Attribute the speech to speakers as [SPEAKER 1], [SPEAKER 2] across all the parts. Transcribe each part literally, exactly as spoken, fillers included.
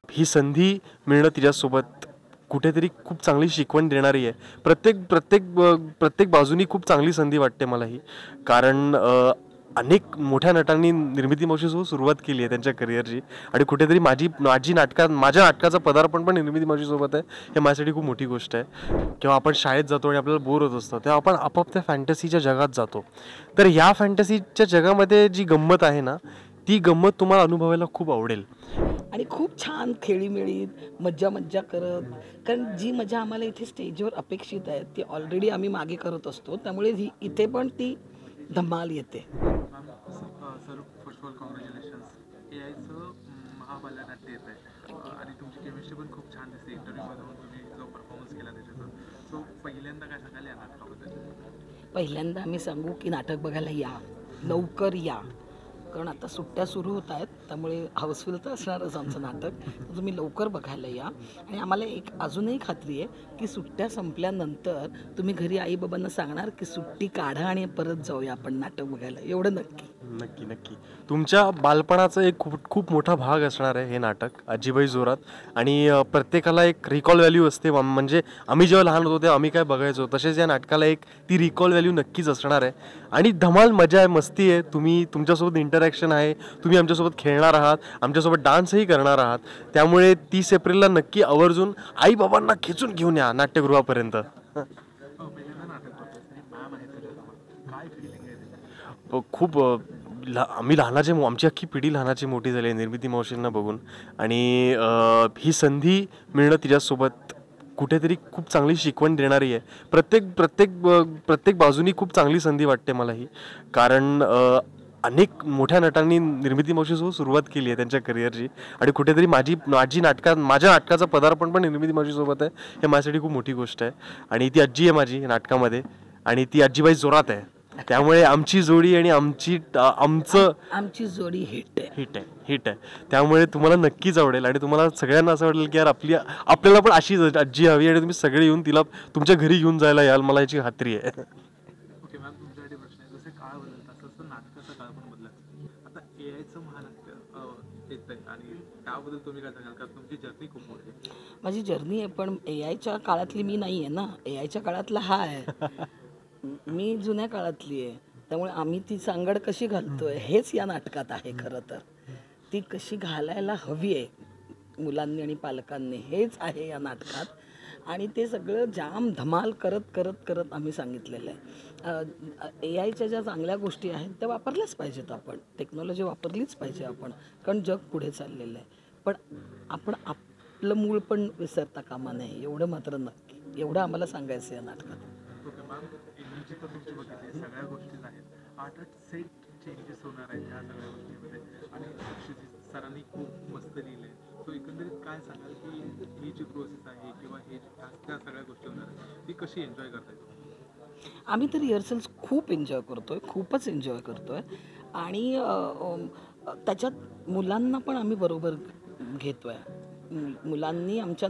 [SPEAKER 1] ही संधी मिळणं तिच्यासोबत कुठेतरी खूप चांगली शिकवण देणारी आहे. प्रत्येक प्रत्येक प्रत्येक बाजूनी खूप चांगली संधी वाटते मला ही. कारण अनेक मोठ्या नटांनी निर्मिती मावशीसोबत सुरुवात केली आहे त्यांच्या करिअरची आणि कुठेतरी माझी माझी नाटकात माझ्या नाटकाचं पदार्पण पण निर्मिती मावशीसोबत आहे हे माझ्यासाठी खूप मोठी गोष्ट आहे. किंवा आपण शाळेत जातो आणि आपल्याला बोर होत असतं तेव्हा आपण आपापल्या फॅन्टसीच्या जगात जातो. तर ह्या फॅन्टसीच्या जगामध्ये जी गंमत आहे ना ती गंमत तुम्हाला अनुभवायला खूप आवडेल
[SPEAKER 2] आणि खूप छान खेळीमेळीत मज्जा मज्जा करत. कारण जी मजा आम्हाला इथे स्टेजवर अपेक्षित आहे ती ऑलरेडी आम्ही मागे करत असतो. त्यामुळे ही इथे पण ती धमाल येते.
[SPEAKER 3] Sir first of all congratulations. ए आयचं महाबालनाट्य येत आहे आणि तुमची केमिस्ट्री पण खूप छान दिसते इंटरव्ह्यूमधून तुम्ही जो परफॉर्मन्स केला त्याच्यातून. सो पहिल्यांदा काय सांगाल या नाटकाबद्दल?
[SPEAKER 2] पहिल्यांदा आम्ही सांगू की नाटक बघायला या, लवकर या. कारण आता सुट्ट्या सुरू होत आहेत त्यामुळे हाऊसफुल तर असणारच आमचं नाटक. तुम्ही लवकर बघायला या. आणि आम्हाला एक अजूनही खात्री आहे की सुट्ट्या संपल्यानंतर तुम्ही घरी आईबाबांना सांगणार की सुट्टी काढा आणि परत जाऊया आपण नाटक बघायला. एवढं नक्की
[SPEAKER 1] नक्की नक्की तुमच्या बालपणाचा एक खूप खूप मोठा भाग असणार आहे हे नाटक आजीबाई जोरात. आणि प्रत्येकाला एक रिकॉल व्हॅल्यू असते. म्हणजे आम्ही जेव्हा लहान होतो तेव्हा आम्ही काय बघायचो तसेच या नाटकाला एक ती रिकॉल व्हॅल्यू नक्कीच असणार आहे. आणि धमाल मजा आहे, मस्ती आहे. तुम्ही तुमच्यासोबत इंटरॅक्शन आहे, तुम्ही आमच्यासोबत खेळणार आहात, आमच्यासोबत डान्सही करणार आहात. त्यामुळे तीस एप्रिलला नक्की आवर्जून आईबाबांना खेचून घेऊन या नाट्यगृहापर्यंत. खूप ला आम्ही लहानाचे आमची अख्खी पिढी लहानाची मोठी झाली आहे निर्मिती मावशींना बघून. आणि ही संधी मिळणं तिच्यासोबत कुठेतरी खूप चांगली शिकवण देणारी आहे. प्रत्येक प्रत्येक प्रत्येक बाजूनी खूप चांगली संधी वाटते मला ही. कारण अनेक मोठ्या नटांनी निर्मिती मावशीसोबत सुरुवात केली आहे त्यांच्या करिअरची आणि कुठेतरी माझी माझी नाटकात माझ्या नाटकाचं पदार्पण पण निर्मिती मावशीसोबत आहे हे माझ्यासाठी खूप मोठी गोष्ट आहे. आणि ती आजी आहे माझी नाटकामध्ये आणि ती आजीबाई जोरात आहे. त्यामुळे आमची जोडी आणि आमची आमचं
[SPEAKER 2] आमची जोडी हिट आहे
[SPEAKER 1] हिट आहे हिट आहे त्यामुळे तुम्हाला नक्कीच आवडेल. आणि तुम्हाला सगळ्यांना असं वाटेल की यार आपली आपल्याला पण अशीच आजी हवी आणि तुम्ही सगळे येऊन तिला तुमच्या घरी घेऊन जायला याल, मला याची खात्री आहे.
[SPEAKER 3] ओके मॅम, तुमच्यासाठी प्रश्न आहे. जसे काळ बदलतात तसं नाटकाचा काळ पण बदलत. आता ए आयचं महानाट्य येत आहे आणि त्याबद्दल तुम्ही काय सांगाल? कारण तुमची जर्नी खूप मोठी आहे.
[SPEAKER 2] माझी जर्नी आहे पण ए आयच्या काळातली मी नाही आहे ना. ए आयच्या काळातला हा आहे. मी जुन्या काळातली आहे. त्यामुळे आम्ही ती सांगड कशी घालतोय हेच या नाटकात आहे. खरं तर ती कशी घालायला हवी आहे मुलांनी आणि पालकांनी हेच आहे या नाटकात. आणि ते सगळं जाम धमाल करत करत करत आम्ही सांगितलेलं आहे. ए आयच्या ज्या चांगल्या गोष्टी आहेत त्या वापरल्याच पाहिजेत. आपण टेक्नॉलॉजी वापरलीच पाहिजे आपण, कारण जग पुढे चाललेलं आहे. पण आपण आपलं मूळ पण विसरता कामा नये एवढं मात्र नक्की. एवढं आम्हाला सांगायचं या नाटकात.
[SPEAKER 3] ओके मॅम, एनर्जी तर तुमची बघितली, सगळ्या गोष्टीच आहेत. आठ आठ सेट चेंजेस होणार आहेत ह्या सगळ्या गोष्टीमध्ये आणि सरांनी खूप मस्त लिहिलं आहे. सो एकंदरीत काय सांगाल की ही जी प्रोसेस आहे किंवा हे त्या सगळ्या गोष्टी होणार आहेत ती कशी एन्जॉय करताय तुम्ही?
[SPEAKER 2] आम्ही तर रिहर्सल्स खूप एन्जॉय करतो आहे, खूपच एन्जॉय करतो आहे. आणि त्याच्यात मुलांना पण आम्ही बरोबर घेतो आहे. मुलांनी आमच्या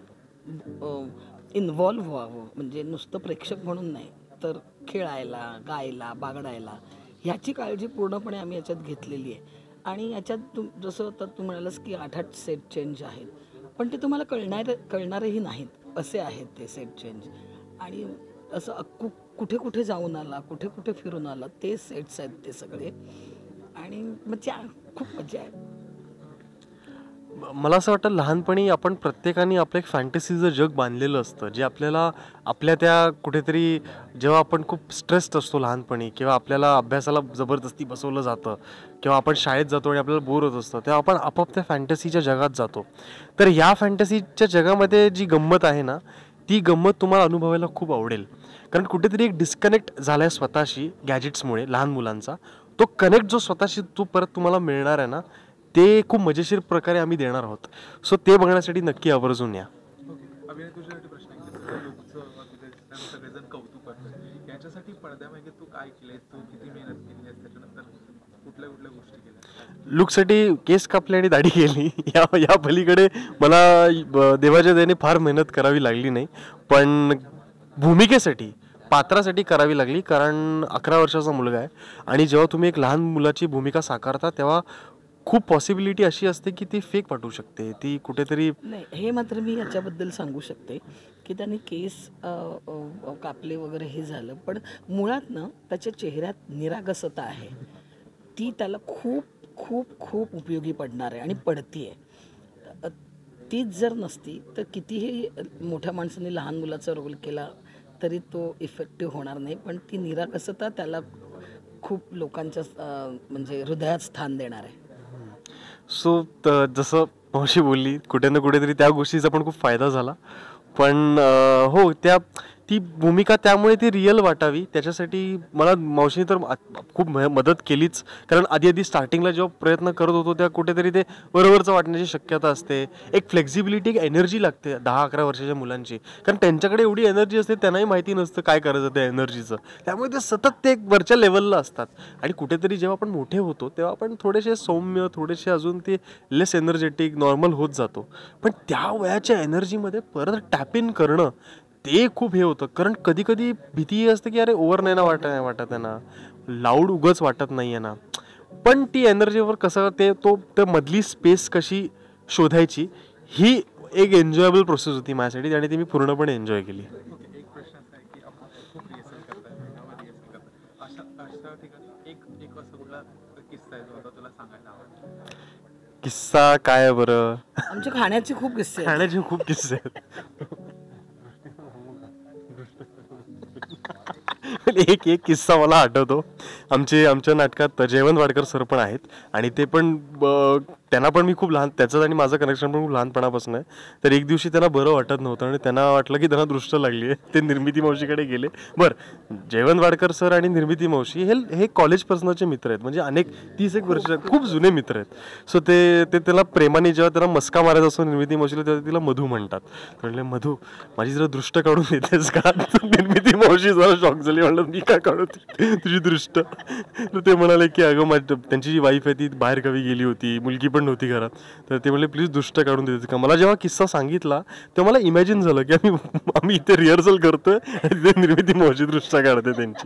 [SPEAKER 2] नाटकात इन्व्हॉल्व्ह व्हावं, म्हणजे नुसतं प्रेक्षक म्हणून नाही तर खेळायला, गायला, बागडायला ह्याची काळजी पूर्णपणे आम्ही याच्यात घेतलेली आहे. आणि याच्यात तू जसं आता तू म्हणालास की आठ आठ सेट चेंज आहेत, पण ते तुम्हाला कळणार कळणारही नाहीत असे आहेत ते सेट चेंज. आणि असं कु कुठे कुठे जाऊन आला, कुठे कुठे फिरून आला ते सेट्स आहेत ते सगळे. आणि मजा, खूप मजा आहे.
[SPEAKER 1] मला असं वाटतं लहानपणी आपण प्रत्येकाने आपलं एक फॅन्टसीचं जग बांधलेलं असतं जे आपल्याला आपल्या त्या कुठेतरी जेव्हा आपण खूप स्ट्रेस्ड असतो लहानपणी किंवा आपल्याला अभ्यासाला जबरदस्ती बसवलं जातं किंवा आपण शाळेत जातो आणि आपल्याला बोर होत असतं तेव्हा आपण आपापल्या फॅन्टसीच्या जगात जातो. तर ह्या फॅन्टसीच्या जगामध्ये जी गंमत आहे ना ती गंमत तुम्हाला अनुभवायला खूप आवडेल. कारण कुठेतरी एक डिस्कनेक्ट झाला आहे स्वतःशी गॅजेट्समुळे लहान मुलांचा. तो कनेक्ट जो स्वतःशी तो परत तुम्हाला मिळणार आहे ना ते खूप मजेशीर प्रकारे आम्ही देणार आहोत. सो ते बघण्यासाठी नक्की आवर्जून या.
[SPEAKER 3] अभिनय, तुझ्यासाठी प्रश्न आहे. लोकचं सगळेजण कौतुक करतात, याच्यासाठी पडद्यामागे तू काय केलंय, तू किती मेहनत केली आहे, त्याच्यानंतर कुठल्या कुठल्या गोष्टी केल्या?
[SPEAKER 1] लुकसाठी केस कापले आणि दाढी केली. या या पलीकडे मला देवाच्या दयेने फार मेहनत करावी लागली नाही. पण भूमिकेसाठी पात्रासाठी करावी लागली. कारण अकरा वर्षाचा मुलगा आहे आणि जेव्हा तुम्ही एक लहान मुलाची भूमिका साकारता तेव्हा खूप पॉसिबिलिटी अशी असते की ती फेक वाटू शकते, ती कुठेतरी.
[SPEAKER 2] नाही, हे मात्र मी याच्याबद्दल सांगू शकते की त्यांनी केस अ, अ, कापले वगैरे हे झालं, पण मुळात ना त्याच्या चेहऱ्यात निरागसता आहे, ती त्याला खूप खूप खूप उपयोगी पडणार आहे आणि पडतीये. अ, तीच जर नसती तर कितीही मोठ्या माणसाने लहान मुलाचा रोल केला तरी तो इफेक्टिव्ह होणार नाही, पण ती निरागसता त्याला खूप लोकांच्या अ, म्हणजे हृदयात स्थान देणार आहे.
[SPEAKER 1] सो जसं मावशी बोलली, कुठे ना कुठेतरी त्या गोष्टीचा पण खूप फायदा झाला. पण अ, हो, त्या ती भूमिका त्यामुळे ती रिअल वाटावी त्याच्यासाठी मला मावशीने तर आ- खूप म- मदत केलीच. कारण आधी आधी स्टार्टिंगला जेव्हा प्रयत्न करत होतो त्या कुठेतरी ते बरोबरचं वाटण्याची शक्यता असते. एक फ्लेक्झिबिलिटी, एक एनर्जी लागते दहा अकरा वर्षाच्या मुलांची, कारण त्यांच्याकडे एवढी एनर्जी असते, त्यांनाही माहिती नसतं काय करायचं त्या एनर्जीचं. त्यामुळे ते सतत ते एक वरच्या लेवलला असतात. आणि कुठेतरी जेव्हा आपण मोठे होतो तेव्हा आपण थोडेसे सौम्य, थोडेसे अजून ते लेस एनर्जेटिक नॉर्मल होत जातो. पण त्या वयाच्या एनर्जीमध्ये परत टॅप इन करणं ते खूप हे होतं. कारण कधी कधी भीती असते की अरे ओव्हर नाही ना वाटत नाही वाटत आहे ना, लाऊड उगच वाटत नाही आहे ना. पण ती एनर्जीवर कसं ते तो त्या मधली स्पेस कशी शोधायची, ही एक एन्जॉयबल प्रोसेस होती माझ्यासाठी आणि ती मी पूर्णपणे एन्जॉय केली.
[SPEAKER 3] ओके, एक प्रश्न असा आहे की आपण खूप रिहर्सल करताय, महिनाभर रिहर्सल करताय, अशा अशा ठिकाणी एक एक असं कुठला किस्सा आहे जो आता तुला सांगायला आवडतो?
[SPEAKER 1] किस्सा काय आहे बरं?
[SPEAKER 2] आमच्या खाण्याचे खूप किस्से आहेत.
[SPEAKER 1] खाण्याचे खूप किस्से आहेत. एक एक किस्सा मला आठवतो. आमचे आमच्या नाटकात जयवंत वाडकर सर पण आहेत आणि ते पण ब- त्यांना पण मी खूप लहान, त्याचं आणि माझं कनेक्शन पण खूप लहानपणापासून आहे. तर एक दिवशी त्यांना बरं वाटत नव्हतं आणि त्यांना वाटलं की त्यांना दृष्ट लागली आहे. ते निर्मिती मावशीकडे गेले. बरं, जयवंत वाडकर सर आणि निर्मिती मावशी हे हे कॉलेज पर्सनचे मित्र आहेत, म्हणजे अनेक तीस एक वर्ष खूप जुने मित्र आहेत. सो ते ते त्याला प्रेमाने जेव्हा त्याला मस्का मारायचा असतो निर्मिती मावशीला, तेव्हा तिला मधू म्हणतात. म्हणले मधू माझी जरा दृष्ट काढून देतेस का? निर्मिती मावशी जरा शॉक झाली. म्हणलं मी काय काढू ती- तुझी दृष्ट? तर ते म्हणाले की अगं माझी त्यांची जी वाईफ आहे ती बाहेर गावी गेली होती, मुलगी पण नव्हती घरात. तर ते म्हणले प्लीज दृष्ट काढून देतेस का? मला जेव्हा किस्सा सांगितला तेव्हा मला इमॅजिन झालं की आम्ही आम्ही इथे रिहर्सल करतोय आणि तिथे निर्मिती मावशी दृष्ट काढते त्यांची.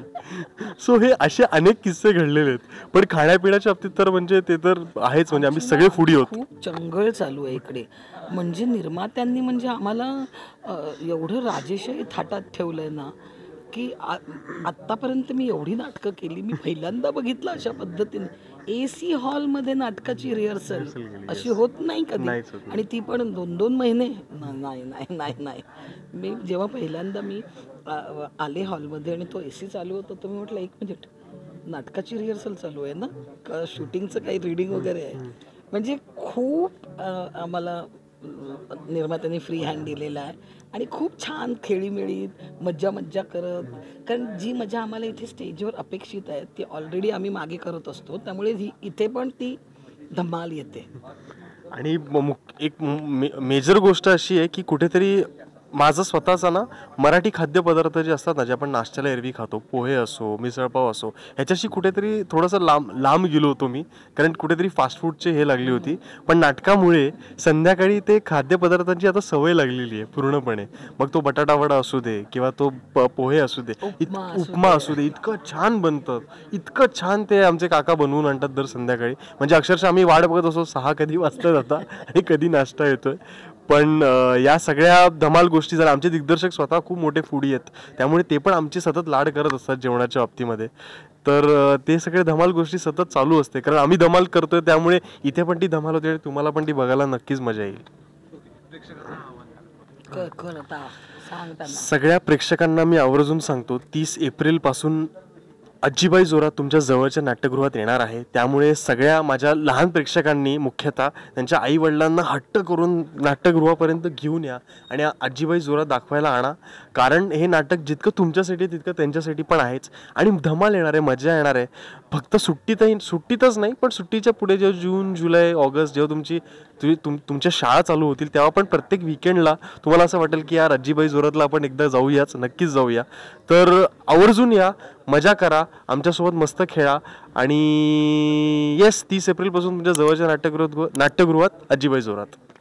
[SPEAKER 1] सो हे असे अनेक किस्से घडलेले आहेत. पण खाण्यापिण्याच्या बाबतीत तर म्हणजे ते तर आहेच, म्हणजे आम्ही सगळे फुडी होतो.
[SPEAKER 2] खूप चंगळ चालू आहे इकडे. म्हणजे निर्मात्यांनी म्हणजे आम्हाला अ, एवढं राजेशाही थाटात ठेवलंय ना की आ- आत्तापर्यंत मी एवढी नाटकं केली, मी पहिल्यांदा बघितलं अशा पद्धतीने ए सी हॉलमध्ये नाटकाची रिहर्सल अशी होत नाही कधी.
[SPEAKER 1] नाहीच होत.
[SPEAKER 2] आणि ती पण दोन दोन महिने ना- नाही नाही नाही नाही मी जेव्हा पहिल्यांदा मी आ- आले हॉलमध्ये आणि तो ए सी चालू होता, तर मी म्हटलं एक मिनिट, नाटकाची रिहर्सल चालू आहे ना का शूटिंगचं काही रीडिंग वगैरे आहे? म्हणजे खूप अ, आम्हाला अ, निर्मात्यांनी फ्री हँड दिलेला आहे आणि खूप छान खेळीमेळीत मज्जा मज्जा करत, कारण जी मजा आम्हाला इथे स्टेजवर अपेक्षित आहे ती ऑलरेडी आम्ही मागे करत असतो, त्यामुळे ही इथे पण ती धमाल येते.
[SPEAKER 1] आणि म- मुक- एक मे- मेजर गोष्ट अशी आहे की कुठेतरी माझं स्वतःचा ना मराठी खाद्यपदार्थ जे असतात ना, जे आपण नाश्त्याला एरवी खातो, पोहे असो, मिसळपाव असो, ह्याच्याशी कुठेतरी थोडंसं लांब लांब गेलो होतो मी. कारण कुठेतरी फास्ट फूडची हे लागली होती. पण नाटकामुळे संध्याकाळी ते खाद्यपदार्थांची आता सवय लागलेली आहे पूर्णपणे. मग तो बटाटा वडा असू दे किंवा तो प- पोहे असू दे, इत-
[SPEAKER 2] उपमा असू
[SPEAKER 1] उपमा असू दे, इतकं छान बनतं, इतकं छान ते आमचे काका बनवून आणतात दर संध्याकाळी. म्हणजे अक्षरशः आम्ही वाट बघत असतो सहा कधी वाजता जाता आणि कधी नाश्ता येतोय. पण अ, या सगळ्या धमाल गोष्टी झाल्या. आमचे दिग्दर्शक स्वतः खूप मोठे फूडी आहेत, त्यामुळे ते पण आमची सतत लाड करत असतात जेवणाच्या बाबतीमध्ये. तर अ, ते सगळे धमाल गोष्टी सतत चालू असते, कारण आम्ही धमाल करतोय त्यामुळे इथे पण ती धमाल होते आणि तुम्हाला पण ती बघायला नक्कीच मजा येईल.
[SPEAKER 3] प्रेक्षकांना आव्हान करा.
[SPEAKER 2] क कळ आता सांग त्यांना.
[SPEAKER 1] सगळ्या प्रेक्षकांना मी आवर्जून सांगतो, तीस एप्रिलपासून आजीबाई जोरात तुमच्या जवळच्या नाट्यगृहात येणार आहे. त्यामुळे सगळ्या माझ्या लहान प्रेक्षकांनी मुख्यतः त्यांच्या आई वडिलांना हट्ट करून नाट्यगृहापर्यंत घेऊन या आणि आजीबाई जोरात दाखवायला आणा. कारण हे नाटक जितकं तुमच्यासाठी आहे तितकं त्यांच्यासाठी पण आहेच आणि धमाल येणार आहे, मजा येणार आहे. फक्त सुट्टीतही सुट्टीतच नाही, पण सुट्टीच्या पुढे जेव्हा जून जुलै ऑगस्ट जेव्हा तुमची तुम्ही तुम तुमच्या शाळा चालू होतील तेव्हा पण प्रत्येक विकेंडला तुम्हाला असं वाटेल की यार आजीबाई जोरातला आपण एकदा जाऊयाच, नक्कीच जाऊया. तर आवर्जून या, मजा करा, आमच्यासोबत मस्त खेळा आणि येस, तीस एप्रिलपासून तुमच्या जवळच्या नाट्यगृहात नाट्यगृहात आजीबाई जोरात.